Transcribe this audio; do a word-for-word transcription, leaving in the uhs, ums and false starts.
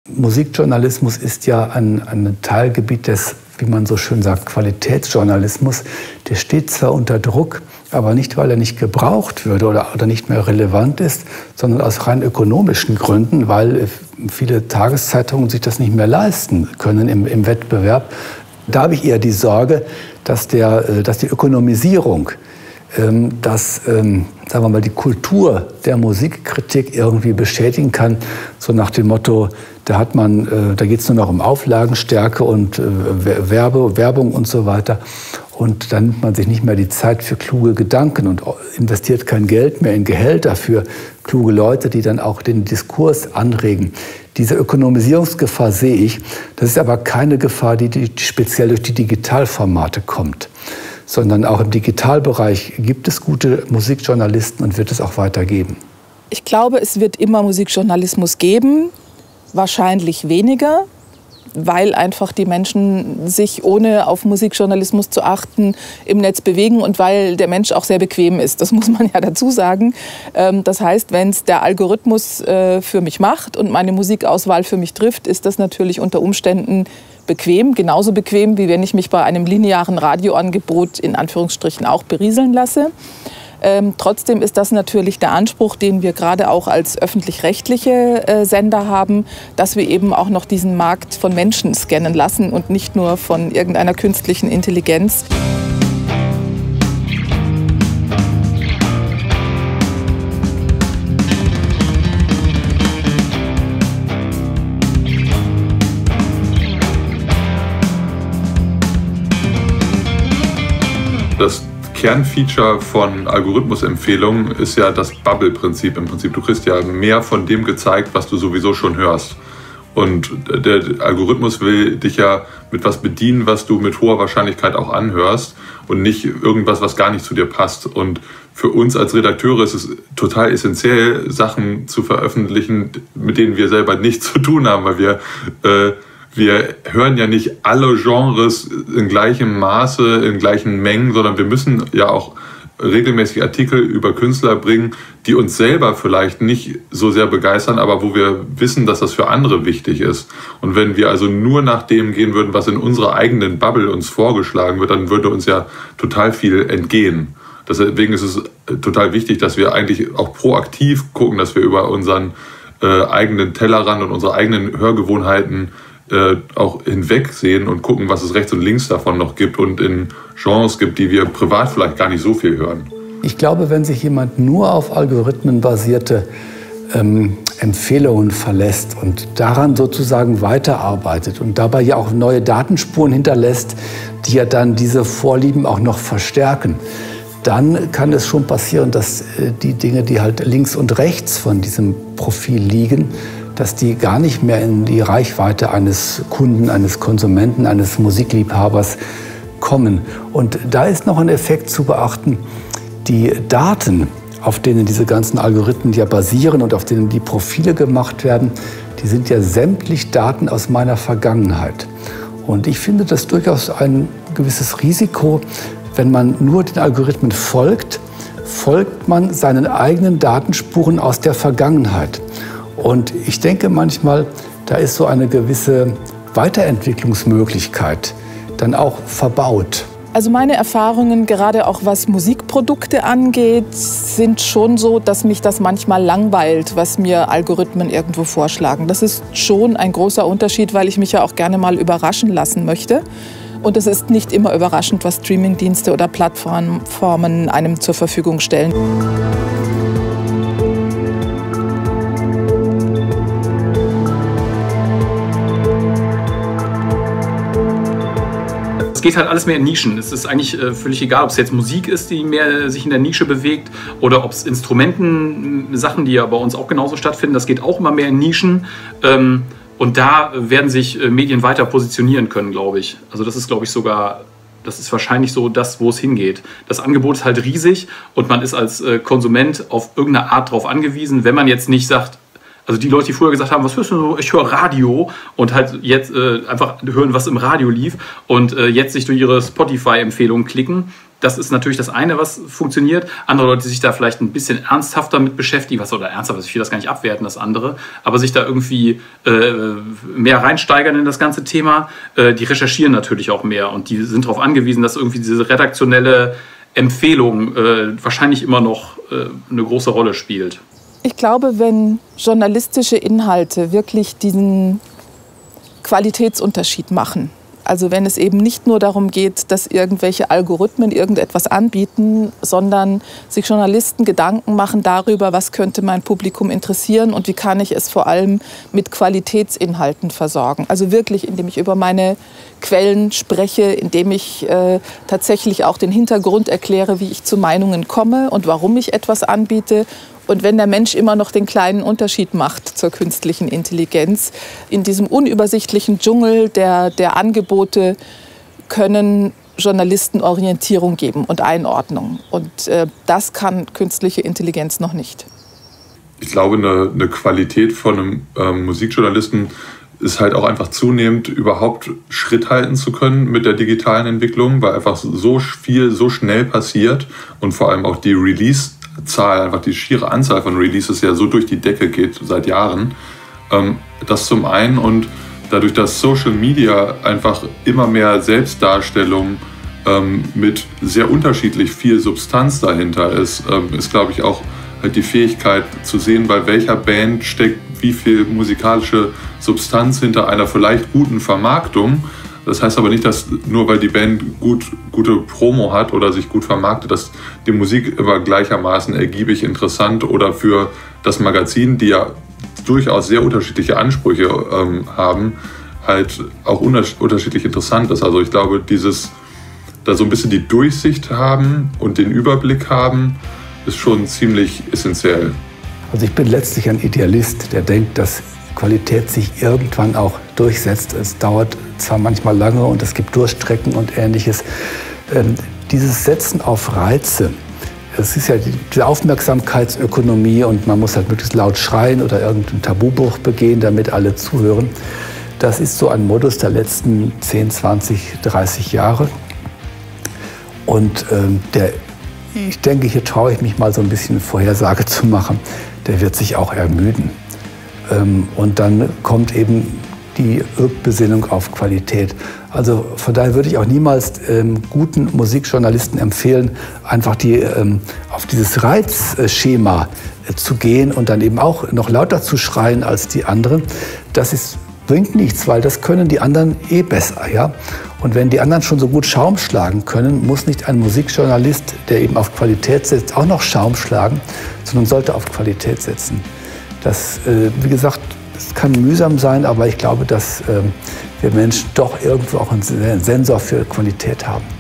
Musikjournalismus ist ja ein, ein Teilgebiet des, wie man so schön sagt, Qualitätsjournalismus. Der steht zwar unter Druck, aber nicht, weil er nicht gebraucht würde oder, oder nicht mehr relevant ist, sondern aus rein ökonomischen Gründen, weil viele Tageszeitungen sich das nicht mehr leisten können im, im Wettbewerb. Da habe ich eher die Sorge, dass, der, dass die Ökonomisierung, dass, sagen wir mal, die Kultur der Musikkritik irgendwie beschädigen kann, so nach dem Motto, da hat man, da geht es nur noch um Auflagenstärke und Werbe, Werbung und so weiter. Und dann nimmt man sich nicht mehr die Zeit für kluge Gedanken und investiert kein Geld mehr in Gehälter für kluge Leute, die dann auch den Diskurs anregen. Diese Ökonomisierungsgefahr sehe ich. Das ist aber keine Gefahr, die, die speziell durch die Digitalformate kommt, sondern auch im Digitalbereich gibt es gute Musikjournalisten und wird es auch weiter geben. Ich glaube, es wird immer Musikjournalismus geben, wahrscheinlich weniger, weil einfach die Menschen sich, ohne auf Musikjournalismus zu achten, im Netz bewegen und weil der Mensch auch sehr bequem ist. Das muss man ja dazu sagen. Das heißt, wenn es der Algorithmus für mich macht und meine Musikauswahl für mich trifft, ist das natürlich unter Umständen bequem, genauso bequem, wie wenn ich mich bei einem linearen Radioangebot in Anführungsstrichen auch berieseln lasse. Ähm, trotzdem ist das natürlich der Anspruch, den wir gerade auch als öffentlich-rechtliche äh, Sender haben, dass wir eben auch noch diesen Markt von Menschen scannen lassen und nicht nur von irgendeiner künstlichen Intelligenz. Das Kernfeature von Algorithmusempfehlungen ist ja das Bubble-Prinzip. Im Prinzip, du kriegst ja mehr von dem gezeigt, was du sowieso schon hörst. Und der Algorithmus will dich ja mit was bedienen, was du mit hoher Wahrscheinlichkeit auch anhörst und nicht irgendwas, was gar nicht zu dir passt. Und für uns als Redakteure ist es total essentiell, Sachen zu veröffentlichen, mit denen wir selber nichts zu tun haben, weil wir äh, Wir hören ja nicht alle Genres in gleichem Maße, in gleichen Mengen, sondern wir müssen ja auch regelmäßig Artikel über Künstler bringen, die uns selber vielleicht nicht so sehr begeistern, aber wo wir wissen, dass das für andere wichtig ist. Und wenn wir also nur nach dem gehen würden, was in unserer eigenen Bubble uns vorgeschlagen wird, dann würde uns ja total viel entgehen. Deswegen ist es total wichtig, dass wir eigentlich auch proaktiv gucken, dass wir über unseren äh, eigenen Tellerrand und unsere eigenen Hörgewohnheiten Äh, auch hinwegsehen und gucken, was es rechts und links davon noch gibt und in Genres gibt, die wir privat vielleicht gar nicht so viel hören. Ich glaube, wenn sich jemand nur auf algorithmenbasierte ähm, Empfehlungen verlässt und daran sozusagen weiterarbeitet und dabei ja auch neue Datenspuren hinterlässt, die ja dann diese Vorlieben auch noch verstärken, dann kann es schon passieren, dass äh, die Dinge, die halt links und rechts von diesem Profil liegen, dass die gar nicht mehr in die Reichweite eines Kunden, eines Konsumenten, eines Musikliebhabers kommen. Und da ist noch ein Effekt zu beachten. Die Daten, auf denen diese ganzen Algorithmen ja basieren und auf denen die Profile gemacht werden, die sind ja sämtlich Daten aus meiner Vergangenheit. Und ich finde das durchaus ein gewisses Risiko, wenn man nur den Algorithmen folgt, folgt man seinen eigenen Datenspuren aus der Vergangenheit. Und ich denke manchmal, da ist so eine gewisse Weiterentwicklungsmöglichkeit dann auch verbaut. Also meine Erfahrungen, gerade auch was Musikprodukte angeht, sind schon so, dass mich das manchmal langweilt, was mir Algorithmen irgendwo vorschlagen. Das ist schon ein großer Unterschied, weil ich mich ja auch gerne mal überraschen lassen möchte. Und es ist nicht immer überraschend, was Streamingdienste oder Plattformen einem zur Verfügung stellen. Es geht halt alles mehr in Nischen. Es ist eigentlich äh, völlig egal, ob es jetzt Musik ist, die mehr sich in der Nische bewegt, oder ob es Instrumenten-Sachen, die ja bei uns auch genauso stattfinden. Das geht auch immer mehr in Nischen. Ähm, und da werden sich äh, Medien weiter positionieren können, glaube ich. Also das ist, glaube ich, sogar, das ist wahrscheinlich so das, wo es hingeht. Das Angebot ist halt riesig und man ist als äh, Konsument auf irgendeine Art drauf angewiesen, wenn man jetzt nicht sagt, also die Leute, die früher gesagt haben, was hörst du so? Ich höre Radio, und halt jetzt äh, einfach hören, was im Radio lief, und äh, jetzt sich durch ihre Spotify-Empfehlungen klicken, Das ist natürlich das eine, was funktioniert. Andere Leute, die sich da vielleicht ein bisschen ernsthafter mit beschäftigen, was oder ernsthaft, ich will das gar nicht abwerten, das andere, aber sich da irgendwie äh, mehr reinsteigern in das ganze Thema, äh, die recherchieren natürlich auch mehr und die sind darauf angewiesen, dass irgendwie diese redaktionelle Empfehlung äh, wahrscheinlich immer noch äh, eine große Rolle spielt. Ich glaube, wenn journalistische Inhalte wirklich diesen Qualitätsunterschied machen, also wenn es eben nicht nur darum geht, dass irgendwelche Algorithmen irgendetwas anbieten, sondern sich Journalisten Gedanken machen darüber, was könnte mein Publikum interessieren und wie kann ich es vor allem mit Qualitätsinhalten versorgen. Also wirklich, indem ich über meine Quellen spreche, indem ich äh, tatsächlich auch den Hintergrund erkläre, wie ich zu Meinungen komme und warum ich etwas anbiete. Und wenn der Mensch immer noch den kleinen Unterschied macht zur künstlichen Intelligenz, in diesem unübersichtlichen Dschungel der, der Angebote können Journalisten Orientierung geben und Einordnung. Und äh, das kann künstliche Intelligenz noch nicht. Ich glaube, eine, eine Qualität von einem ähm, Musikjournalisten ist halt auch einfach zunehmend überhaupt Schritt halten zu können mit der digitalen Entwicklung, weil einfach so viel, so schnell passiert und vor allem auch die Release Zahl, einfach die schiere Anzahl von Releases ja so durch die Decke geht seit Jahren. Ähm, das zum einen und dadurch, dass Social Media einfach immer mehr Selbstdarstellung ähm, mit sehr unterschiedlich viel Substanz dahinter ist, ähm, ist glaube ich auch halt die Fähigkeit zu sehen, bei welcher Band steckt wie viel musikalische Substanz hinter einer vielleicht guten Vermarktung. Das heißt aber nicht, dass nur weil die Band gut, gute Promo hat oder sich gut vermarktet, dass die Musik immer gleichermaßen ergiebig interessant oder für das Magazin, die ja durchaus sehr unterschiedliche Ansprüche ähm, haben, halt auch unterschiedlich interessant ist. Also ich glaube, dieses da so ein bisschen die Durchsicht haben und den Überblick haben, ist schon ziemlich essentiell. Also ich bin letztlich ein Idealist, der denkt, dass Qualität sich irgendwann auch durchsetzt. Es dauert zwar manchmal lange und es gibt Durchstrecken und Ähnliches. Ähm, dieses Setzen auf Reize, es ist ja die, die Aufmerksamkeitsökonomie und man muss halt möglichst laut schreien oder irgendeinen Tabubruch begehen, damit alle zuhören. Das ist so ein Modus der letzten zehn, zwanzig, dreißig Jahre. Und ähm, der, ich denke, hier traue ich mich mal so ein bisschen Vorhersage zu machen, der wird sich auch ermüden. Und dann kommt eben die Rückbesinnung auf Qualität. Also von daher würde ich auch niemals ähm, guten Musikjournalisten empfehlen, einfach die, ähm, auf dieses Reizschema äh, zu gehen und dann eben auch noch lauter zu schreien als die anderen. Das ist, bringt nichts, weil das können die anderen eh besser. Ja? Und wenn die anderen schon so gut Schaum schlagen können, muss nicht ein Musikjournalist, der eben auf Qualität setzt, auch noch Schaum schlagen, sondern sollte auf Qualität setzen. Das, äh, wie gesagt, es kann mühsam sein, aber ich glaube, dass äh, wir Menschen doch irgendwo auch einen Sensor für Qualität haben.